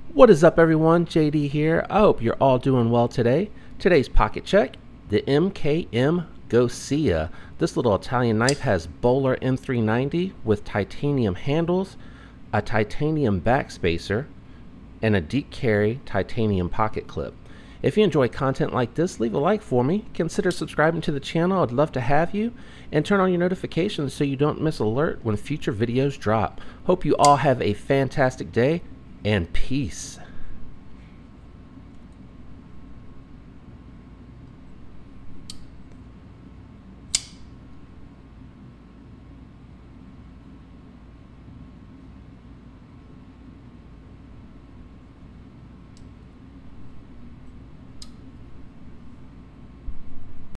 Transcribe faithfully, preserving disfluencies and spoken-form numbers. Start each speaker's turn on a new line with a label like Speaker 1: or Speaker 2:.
Speaker 1: What is up, everyone? J D here. I hope you're all doing well today. Today's pocket check, the M K M Goccia. This little Italian knife has Bowler M three ninety with titanium handles, a titanium backspacer, and a deep carry titanium pocket clip. If you enjoy content like this, leave a like for me. Consider subscribing to the channel. I'd love to have you. And turn on your notifications so you don't miss alert when future videos drop. Hope you all have a fantastic day, and peace.